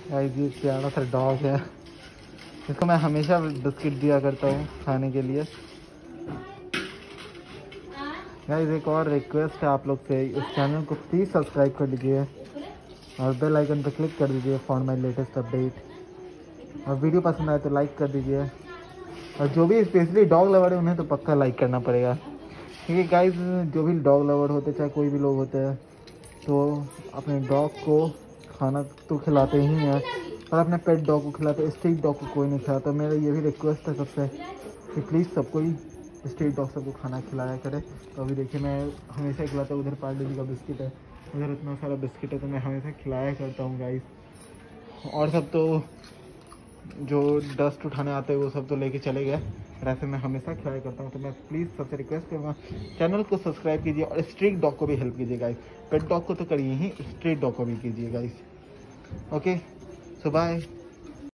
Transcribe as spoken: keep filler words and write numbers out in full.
Guys ये प्यारा सा डॉग है, इसको मैं हमेशा बिस्किट दिया करता हूँ खाने के लिए। गाइस एक और रिक्वेस्ट है आप लोग से, इस चैनल को प्लीज़ सब्सक्राइब कर लीजिए और बेल आइकन पर क्लिक कर दीजिए फॉर माई लेटेस्ट अपडेट। और वीडियो पसंद आए तो लाइक कर दीजिए, और जो भी स्पेशली डॉग लवर है उन्हें तो पक्का लाइक करना पड़ेगा, क्योंकि गाइस जो भी डॉग लवर होते चाहे कोई भी लोग होते हैं तो अपने डॉग को खाना तो खिलाते ही हैं, और अपने पेट डॉग को खिलाते, स्ट्रीट डॉग को कोई नहीं खिलाता। मेरा ये भी रिक्वेस्ट है सबसे कि प्लीज़ सबको ही स्ट्रीट डॉग सबको खाना खिलाया करे। तो अभी देखिए मैं हमेशा खिलाता हूँ, उधर पार्ले जी का बिस्किट है, उधर इतना सारा बिस्किट है, तो मैं हमेशा खिलाया करता हूँ गाइस। और सब तो जो डस्ट उठाने आते हैं वो सब तो लेके चले गए, पर ऐसे मैं हमेशा खिलाया करता हूँ। तो मैं प्लीज़ सबसे रिक्वेस्ट करूँगा चैनल को सब्सक्राइब कीजिए और स्ट्रीट डॉग को भी हेल्प कीजिए गाइस। पेट डॉग को तो करिए ही, स्ट्रीट डॉग को भी कीजिए गाइस। Okay so bye.